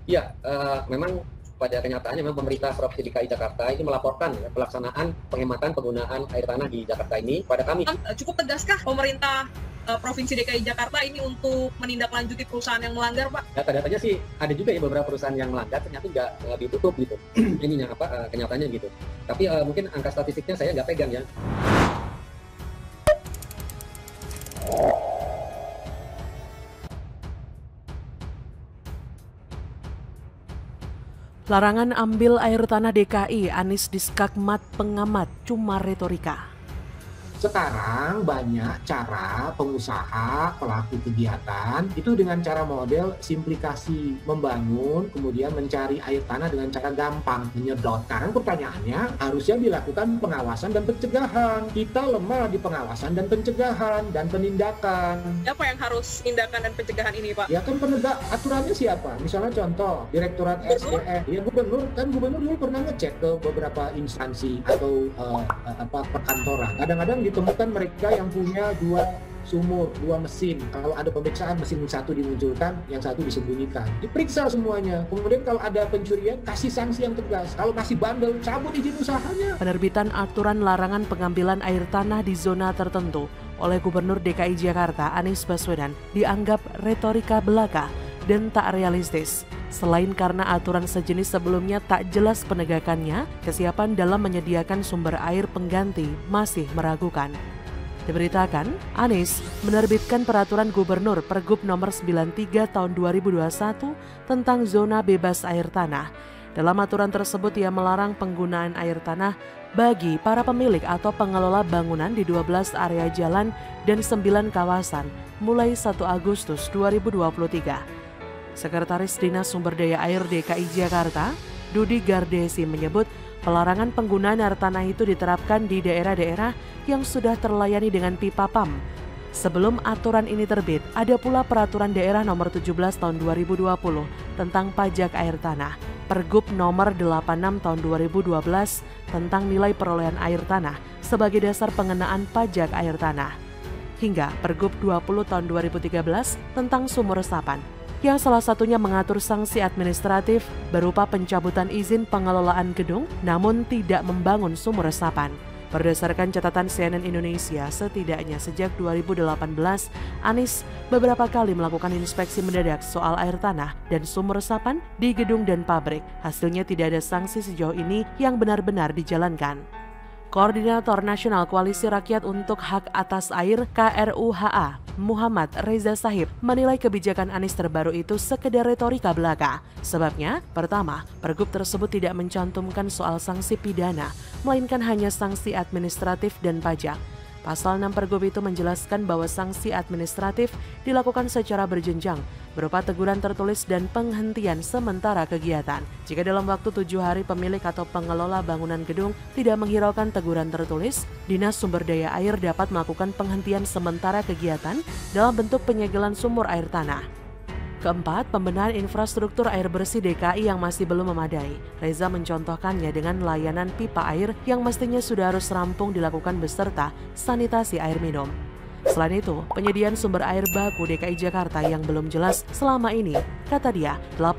Iya, memang pada kenyataannya memang pemerintah Provinsi DKI Jakarta ini melaporkan ya, pelaksanaan penghematan penggunaan air tanah di Jakarta ini pada kami. Cukup tegaskah pemerintah Provinsi DKI Jakarta ini untuk menindaklanjuti perusahaan yang melanggar, Pak? Data-datanya sih ada juga ya beberapa perusahaan yang melanggar, ternyata nggak ditutup gitu. Ininya kenyataannya gitu. Tapi mungkin angka statistiknya saya nggak pegang ya. Larangan ambil air tanah DKI, Anies diskakmat pengamat cuma retorika. Sekarang banyak cara pengusaha, pelaku kegiatan itu dengan cara model simplikasi, membangun, kemudian mencari air tanah dengan cara gampang, menyedot. Sekarang pertanyaannya harusnya dilakukan pengawasan dan pencegahan. Kita lemah di pengawasan dan pencegahan dan penindakan. Siapa yang harus tindakan dan pencegahan ini, Pak? Ya kan penegak aturannya siapa? Misalnya contoh, Direktorat SDM, ya gubernur dulu pernah ngecek ke beberapa instansi atau perkantoran. Kadang-kadang ditemukan mereka yang punya dua sumur, dua mesin. Kalau ada pemeriksaan, mesin satu dimunculkan, yang satu disembunyikan. Diperiksa semuanya. Kemudian kalau ada pencurian, kasih sanksi yang tegas. Kalau masih bandel, cabut izin usahanya. Penerbitan aturan larangan pengambilan air tanah di zona tertentu oleh Gubernur DKI Jakarta Anies Baswedan dianggap retorika belaka dan tak realistis. Selain karena aturan sejenis sebelumnya tak jelas penegakannya, kesiapan dalam menyediakan sumber air pengganti masih meragukan. Diberitakan, Anies menerbitkan peraturan gubernur Pergub nomor 93 tahun 2021 tentang zona bebas air tanah. Dalam aturan tersebut ia melarang penggunaan air tanah bagi para pemilik atau pengelola bangunan di 12 area jalan dan 9 kawasan mulai 1 Agustus 2023. Sekretaris Dinas Sumber Daya Air DKI Jakarta, Dudi Gardesi menyebut pelarangan penggunaan air tanah itu diterapkan di daerah-daerah yang sudah terlayani dengan pipa PAM. Sebelum aturan ini terbit, ada pula Peraturan Daerah Nomor 17 Tahun 2020 tentang pajak air tanah, Pergub Nomor 86 Tahun 2012 tentang nilai perolehan air tanah sebagai dasar pengenaan pajak air tanah, hingga Pergub 20 Tahun 2013 tentang sumur resapan, yang salah satunya mengatur sanksi administratif berupa pencabutan izin pengelolaan gedung namun tidak membangun sumur resapan. Berdasarkan catatan CNN Indonesia, setidaknya sejak 2018, Anies beberapa kali melakukan inspeksi mendadak soal air tanah dan sumur resapan di gedung dan pabrik. Hasilnya tidak ada sanksi sejauh ini yang benar-benar dijalankan. Koordinator Nasional Koalisi Rakyat untuk Hak Atas Air KRUHA, Muhammad Reza Shahib, menilai kebijakan Anies terbaru itu sekedar retorika belaka. Sebabnya, pertama, Pergub tersebut tidak mencantumkan soal sanksi pidana, melainkan hanya sanksi administratif dan pajak. Pasal 6 Pergub itu menjelaskan bahwa sanksi administratif dilakukan secara berjenjang, berupa teguran tertulis dan penghentian sementara kegiatan. Jika dalam waktu 7 hari pemilik atau pengelola bangunan gedung tidak menghiraukan teguran tertulis, Dinas Sumber Daya Air dapat melakukan penghentian sementara kegiatan dalam bentuk penyegelan sumur air tanah. Keempat, pembenahan infrastruktur air bersih DKI yang masih belum memadai. Reza mencontohkannya dengan layanan pipa air yang mestinya sudah harus rampung dilakukan beserta sanitasi air minum. Selain itu, penyediaan sumber air baku DKI Jakarta yang belum jelas selama ini. Kata dia,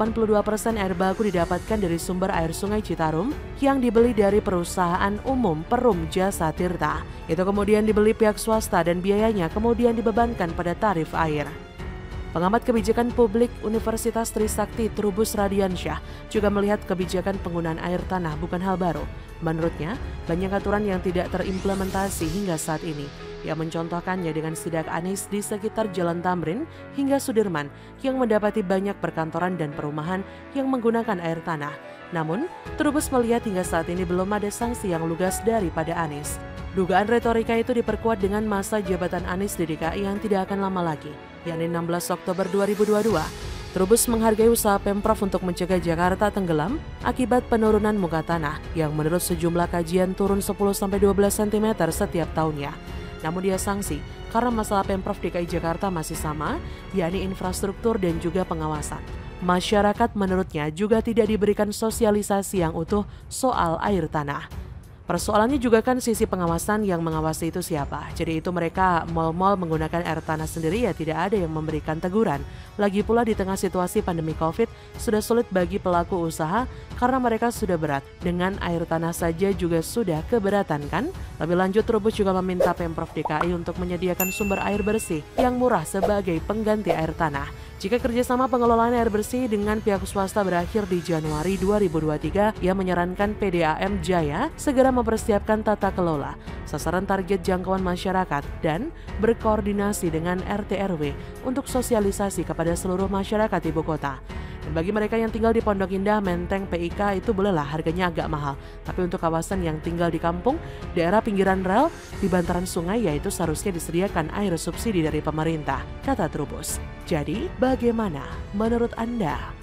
82% air baku didapatkan dari sumber air Sungai Citarum yang dibeli dari perusahaan umum Perum Jasa Tirta. Itu kemudian dibeli pihak swasta dan biayanya kemudian dibebankan pada tarif air. Pengamat kebijakan publik Universitas Trisakti Trubus Radiansyah juga melihat kebijakan penggunaan air tanah bukan hal baru. Menurutnya, banyak aturan yang tidak terimplementasi hingga saat ini. Ia mencontohkannya dengan sidak Anies di sekitar Jalan Tamrin hingga Sudirman yang mendapati banyak perkantoran dan perumahan yang menggunakan air tanah. Namun, Trubus melihat hingga saat ini belum ada sanksi yang lugas daripada Anies. Dugaan retorika itu diperkuat dengan masa jabatan Anies di DKI yang tidak akan lama lagi, yakni 16 Oktober 2022. Trubus menghargai usaha Pemprov untuk mencegah Jakarta tenggelam akibat penurunan muka tanah yang menurut sejumlah kajian turun 10-12 cm setiap tahunnya. Namun dia sanksi karena masalah Pemprov DKI Jakarta masih sama, yakni infrastruktur dan juga pengawasan. Masyarakat menurutnya juga tidak diberikan sosialisasi yang utuh soal air tanah. Persoalannya juga kan sisi pengawasan, yang mengawasi itu siapa? Jadi itu mereka mal-mal menggunakan air tanah sendiri ya tidak ada yang memberikan teguran. Lagi pula di tengah situasi pandemi COVID sudah sulit bagi pelaku usaha karena mereka sudah berat. Dengan air tanah saja juga sudah keberatan kan? Lebih lanjut Trubus juga meminta Pemprov DKI untuk menyediakan sumber air bersih yang murah sebagai pengganti air tanah. Jika kerjasama pengelolaan air bersih dengan pihak swasta berakhir di Januari 2023, ia menyarankan PDAM Jaya segera mempersiapkan tata kelola, sasaran target jangkauan masyarakat, dan berkoordinasi dengan RT RW untuk sosialisasi kepada seluruh masyarakat ibu kota. Dan bagi mereka yang tinggal di Pondok Indah, Menteng, PIK itu bolehlah harganya agak mahal. Tapi untuk kawasan yang tinggal di kampung, daerah pinggiran rel, di bantaran sungai yaitu seharusnya disediakan air subsidi dari pemerintah, kata Trubus. Jadi, bagaimana menurut Anda?